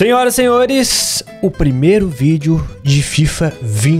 Senhoras e senhores, o primeiro vídeo de FIFA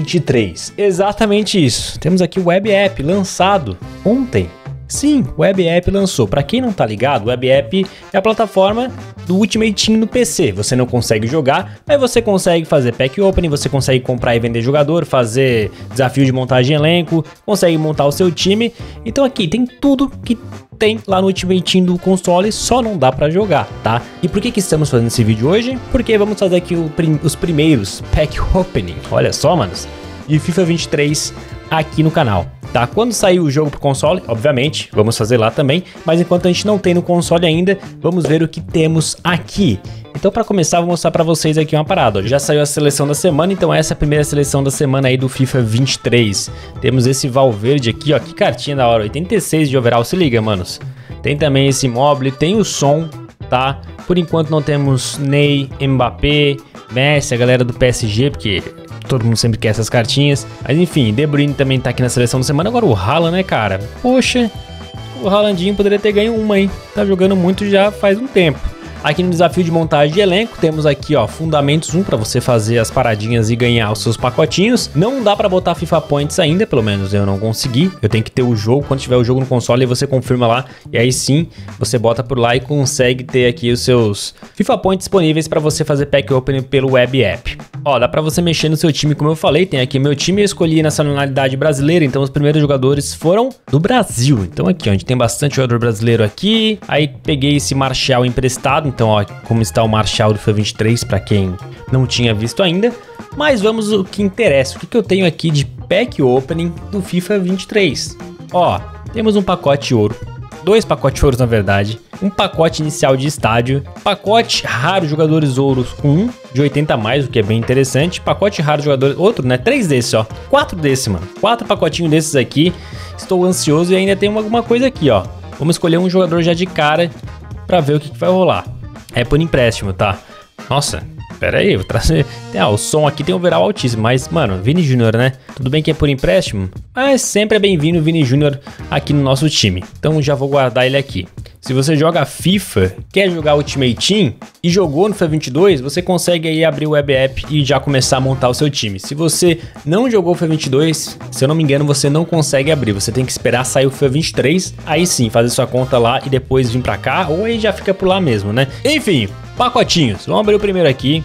23. Exatamente isso. Temos aqui o Web App lançado ontem. Sim, o Web App lançou. Para quem não tá ligado, o Web App é a plataforma do Ultimate Team no PC. Você não consegue jogar, aí você consegue fazer pack opening, você consegue comprar e vender jogador, fazer desafio de montagem de elenco, consegue montar o seu time. Então aqui tem tudo que tem lá no Ultimate Team do console, só não dá pra jogar, tá? E por que estamos fazendo esse vídeo hoje? Porque vamos fazer aqui os primeiros pack opening, olha só, manos, de FIFA 23 aqui no canal, tá? Quando sair o jogo pro console, obviamente, vamos fazer lá também, mas enquanto a gente não tem no console ainda, vamos ver o que temos aqui. Então, para começar, vou mostrar para vocês aqui uma parada. Ó. Já saiu a seleção da semana, então essa é a primeira seleção da semana aí do FIFA 23. Temos esse Valverde aqui, ó, que cartinha da hora, 86 de overall, se liga, manos. Tem também esse Immobile, tem o Son, tá? Por enquanto não temos Ney, Mbappé, Messi, a galera do PSG, porque todo mundo sempre quer essas cartinhas. Mas enfim, De Bruyne também tá aqui na seleção da semana. Agora o Haaland, né, cara? Poxa, o Haalandinho poderia ter ganho uma, hein? Tá jogando muito já faz um tempo. Aqui no desafio de montagem de elenco, temos aqui, ó, Fundamentos 1 para você fazer as paradinhas e ganhar os seus pacotinhos. Não dá para botar FIFA Points ainda, pelo menos eu não consegui. Eu tenho que ter o jogo, quando tiver o jogo no console, você confirma lá. E aí sim, você bota por lá e consegue ter aqui os seus FIFA Points disponíveis para você fazer pack opening pelo Web App. Ó, dá pra você mexer no seu time, como eu falei, tem aqui meu time, eu escolhi nacionalidade brasileira, então os primeiros jogadores foram do Brasil. Então aqui, ó, a gente tem bastante jogador brasileiro aqui, aí peguei esse Martial emprestado, então ó, como está o Martial do FIFA 23, pra quem não tinha visto ainda. Mas vamos ao que interessa, o que eu tenho aqui de pack opening do FIFA 23. Ó, temos um pacote ouro. 2 pacotes ouros na verdade, um pacote inicial de estádio, pacote raro jogadores ouros com 1 de 80 a mais, o que é bem interessante, pacote raro jogadores, outro, né, 3 desses, ó, 4 desses, mano, 4 pacotinhos desses aqui, estou ansioso e ainda tem alguma coisa aqui, ó, vamos escolher um jogador já de cara pra ver o que vai rolar, é por empréstimo, tá, nossa... Pera aí, vou trazer... o som aqui tem um overall altíssimo, mas, mano, Vini Júnior, né? Tudo bem que é por empréstimo, mas sempre é bem-vindo o Vini Júnior aqui no nosso time. Então já vou guardar ele aqui. Se você joga FIFA, quer jogar Ultimate Team e jogou no FIFA 22, você consegue aí abrir o Web App e já começar a montar o seu time. Se você não jogou o FIFA 22, se eu não me engano, você não consegue abrir. Você tem que esperar sair o FIFA 23, aí sim, fazer sua conta lá e depois vir pra cá, ou aí já fica por lá mesmo, né? Enfim, pacotinhos. Vamos abrir o primeiro aqui.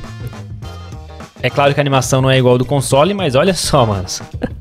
É claro que a animação não é igual ao do console, mas olha só, manos.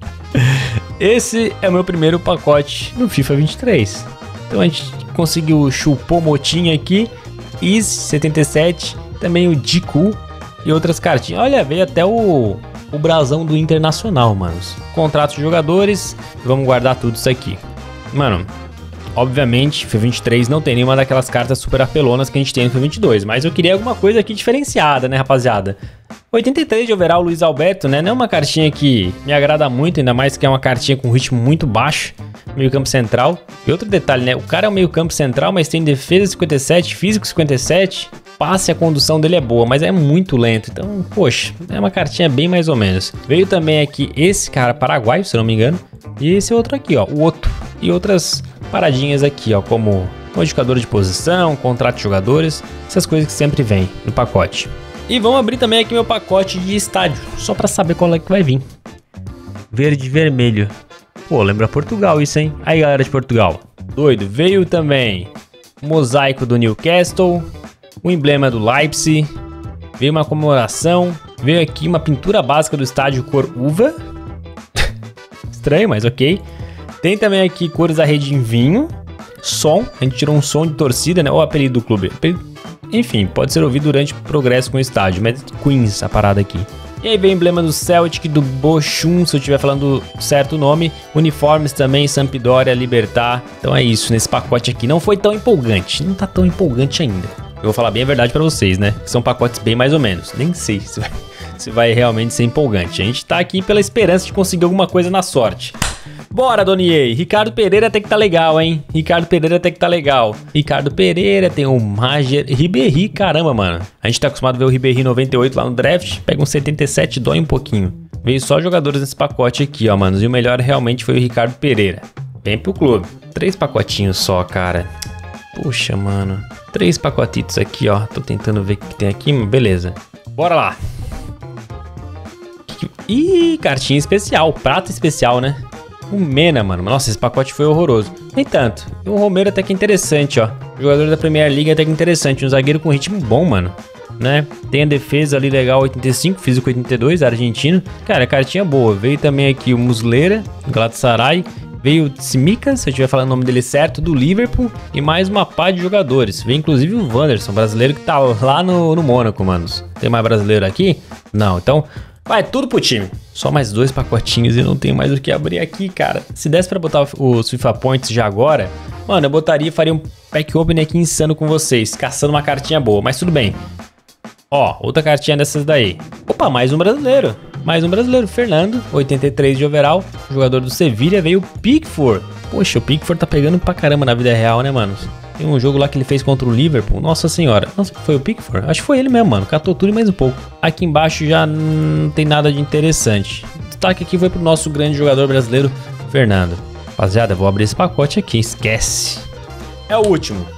Esse é o meu primeiro pacote no FIFA 23. Então a gente conseguiu o Choupo-Moting aqui, Is 77, também o Diku e outras cartinhas. Olha, veio até o brasão do Internacional, manos. Contratos de jogadores, vamos guardar tudo isso aqui. Mano, obviamente, FIFA 23 não tem nenhuma daquelas cartas super apelonas que a gente tem no FIFA 22, mas eu queria alguma coisa aqui diferenciada, né, rapaziada? 83 de overall, Luiz Alberto, né? Não é uma cartinha que me agrada muito, ainda mais que é uma cartinha com ritmo muito baixo, meio campo central. E outro detalhe, né? O cara é um meio campo central, mas tem defesa 57, físico 57, passe, a condução dele é boa, mas é muito lento. Então, poxa, é uma cartinha bem mais ou menos. Veio também aqui esse cara paraguaio, se eu não me engano, e esse outro aqui, ó, o Otto. E outras paradinhas aqui, ó, como modificador de posição, contrato de jogadores, essas coisas que sempre vem no pacote. E vamos abrir também aqui meu pacote de estádio, só pra saber qual é que vai vir. Verde e vermelho. Pô, lembra Portugal isso, hein? Aí, galera de Portugal. Doido. Veio também o mosaico do Newcastle, o emblema do Leipzig, veio uma comemoração, veio aqui uma pintura básica do estádio cor uva. Estranho, mas ok. Tem também aqui cores da rede em vinho, som, a gente tirou um som de torcida, né? Ou apelido do clube. Enfim, pode ser ouvido durante o progresso com o estádio, mas Queens a parada aqui. E aí vem o emblema do Celtic, do Bochum, se eu estiver falando certo o nome. Uniformes também, Sampdoria, Libertar. Então é isso, nesse pacote aqui. Não foi tão empolgante, não tá tão empolgante ainda. Eu vou falar bem a verdade pra vocês, né? São pacotes bem mais ou menos. Nem sei se vai realmente ser empolgante. A gente tá aqui pela esperança de conseguir alguma coisa na sorte. Bora, Donier. Ricardo Pereira até que tá legal, hein? Ricardo Pereira até que tá legal. Ricardo Pereira, tem o Mager... Ribéry, caramba, mano. A gente tá acostumado a ver o Ribéry 98 lá no draft. Pega um 77, dói um pouquinho. Veio só jogadores nesse pacote aqui, ó, manos. E o melhor realmente foi o Ricardo Pereira. Vem pro clube. 3 pacotinhos só, cara. Puxa, mano. 3 pacotitos aqui, ó. Tô tentando ver o que tem aqui, mas beleza. Bora lá. Ih, cartinha especial. Prata especial, né? O Mena, mano. Nossa, esse pacote foi horroroso. Nem tanto. E um Romero até que interessante, ó. Jogador da Premier League até que interessante. Um zagueiro com ritmo bom, mano. Né? Tem a defesa ali legal, 85, físico 82, argentino. Cara, cartinha boa. Veio também aqui o Muslera, Galatasaray. Veio o Tsimikas, se eu estiver falando o nome dele certo, do Liverpool. E mais uma pá de jogadores. Veio inclusive o Wanderson, brasileiro que tá lá no Mônaco, manos. Tem mais brasileiro aqui? Não, então vai tudo pro time. Só mais 2 pacotinhos e não tenho mais o que abrir aqui, cara. Se desse pra botar os FIFA Points já agora, mano, eu botaria e faria um pack open aqui insano com vocês, caçando uma cartinha boa, mas tudo bem. Ó, outra cartinha dessas daí. Opa, mais um brasileiro. Mais um brasileiro, Fernando, 83 de overall, jogador do Sevilha, veio o Pickford. Poxa, o Pickford tá pegando pra caramba na vida real, né, mano? Tem um jogo lá que ele fez contra o Liverpool, nossa senhora. Nossa, foi o Pickford? Acho que foi ele mesmo, mano. Catou tudo e mais um pouco. Aqui embaixo já não tem nada de interessante. O destaque aqui foi pro nosso grande jogador brasileiro, Fernando. Rapaziada, eu vou abrir esse pacote aqui, esquece. É o último.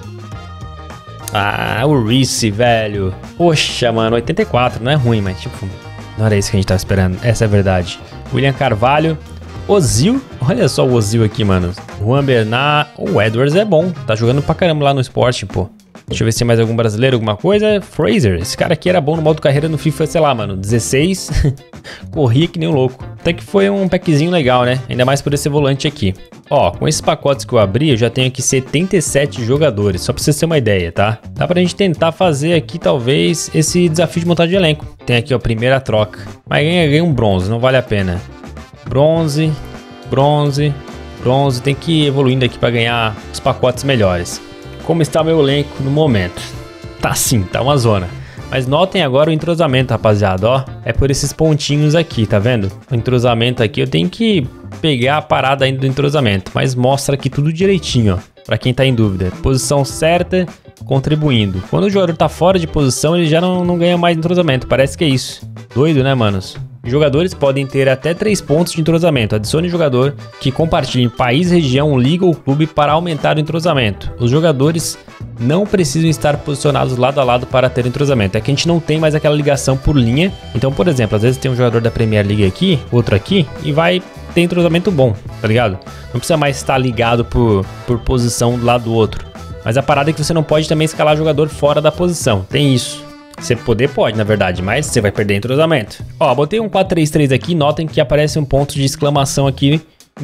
Ah, o Reece, velho. Poxa, mano, 84, não é ruim, mas tipo... não era isso que a gente tava esperando, essa é a verdade. William Carvalho, Ozil, olha só o Ozil aqui, mano. Juan Bernat, o Edwards é bom, tá jogando pra caramba lá no Sporting, pô. Deixa eu ver se tem mais algum brasileiro, alguma coisa. Fraser, esse cara aqui era bom no modo carreira no FIFA, sei lá, mano, 16. Corria que nem um louco. Até que foi um packzinho legal, né? Ainda mais por esse volante aqui. Ó, com esses pacotes que eu abri, eu já tenho aqui 77 jogadores, só pra vocês terem uma ideia, tá? Dá pra gente tentar fazer aqui, talvez, esse desafio de montagem de elenco. Tem aqui, ó, primeira troca. Mas ganha um bronze, não vale a pena. Bronze, bronze, bronze. Tem que ir evoluindo aqui pra ganhar os pacotes melhores. Como está meu elenco no momento? Tá sim, tá uma zona. Mas notem agora o entrosamento, rapaziada, ó. É por esses pontinhos aqui, tá vendo? O entrosamento aqui, eu tenho que pegar a parada ainda do entrosamento. Mas mostra aqui tudo direitinho, ó. Pra quem tá em dúvida. Posição certa, contribuindo. Quando o jogador tá fora de posição, ele já não ganha mais entrosamento. Parece que é isso. Doido, né, manos? Jogadores podem ter até 3 pontos de entrosamento. Adicione jogador que compartilhe país, região, liga ou clube para aumentar o entrosamento. Os jogadores não precisam estar posicionados lado a lado para ter entrosamento. É que a gente não tem mais aquela ligação por linha. Então, por exemplo, às vezes tem um jogador da Premier League aqui, outro aqui, e vai ter entrosamento bom, tá ligado? Não precisa mais estar ligado por posição do lado do outro. Mas a parada é que você não pode também escalar jogador fora da posição. Tem isso. Você pode, na verdade, mas você vai perder entrosamento. Ó, botei um 4-3-3 aqui, notem que aparece um ponto de exclamação aqui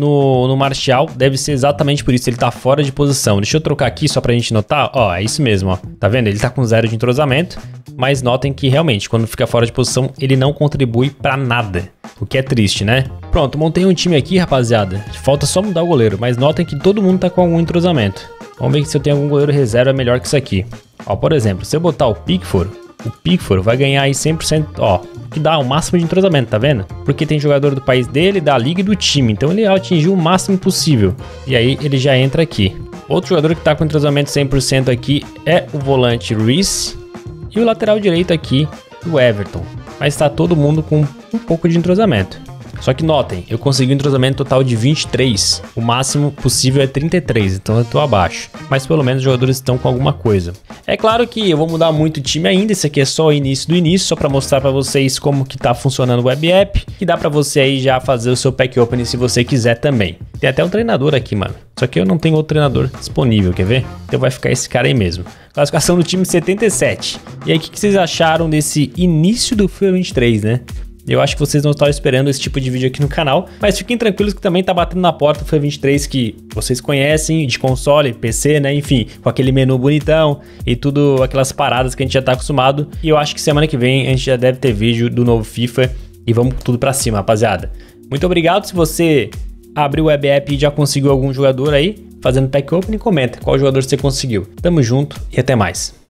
no Martial. Deve ser exatamente por isso, ele tá fora de posição. Deixa eu trocar aqui só pra gente notar. Ó, é isso mesmo, ó. Tá vendo? Ele tá com 0 de entrosamento, mas notem que realmente, quando fica fora de posição, ele não contribui pra nada. O que é triste, né? Pronto, montei um time aqui, rapaziada. Falta só mudar o goleiro, mas notem que todo mundo tá com algum entrosamento. Vamos ver se eu tenho algum goleiro reserva melhor que isso aqui. Ó, por exemplo, se eu botar o Pickford vai ganhar aí 100%, ó, que dá o máximo de entrosamento, tá vendo? Porque tem jogador do país dele, da liga e do time, então ele atingiu o máximo possível. E aí ele já entra aqui. Outro jogador que tá com entrosamento 100% aqui é o volante Reece e o lateral direito aqui, o Everton. Mas tá todo mundo com um pouco de entrosamento. Só que notem, eu consegui um entrosamento total de 23. O máximo possível é 33, então eu tô abaixo. Mas pelo menos os jogadores estão com alguma coisa. É claro que eu vou mudar muito o time ainda, esse aqui é só o início do início, só pra mostrar pra vocês como que tá funcionando o Web App. Que dá pra você aí já fazer o seu pack opening se você quiser também. Tem até um treinador aqui, mano. Só que eu não tenho outro treinador disponível, quer ver? Então vai ficar esse cara aí mesmo. Classificação do time 77. E aí, o que vocês acharam desse início do FIFA 23, né? Eu acho que vocês não estavam esperando esse tipo de vídeo aqui no canal, mas fiquem tranquilos que também tá batendo na porta do FIFA 23 que vocês conhecem, de console, PC, né, enfim, com aquele menu bonitão e tudo, aquelas paradas que a gente já tá acostumado. E eu acho que semana que vem a gente já deve ter vídeo do novo FIFA e vamos tudo pra cima, rapaziada. Muito obrigado. Se você abriu o Web App e já conseguiu algum jogador aí fazendo pack opening, comenta qual jogador você conseguiu. Tamo junto e até mais.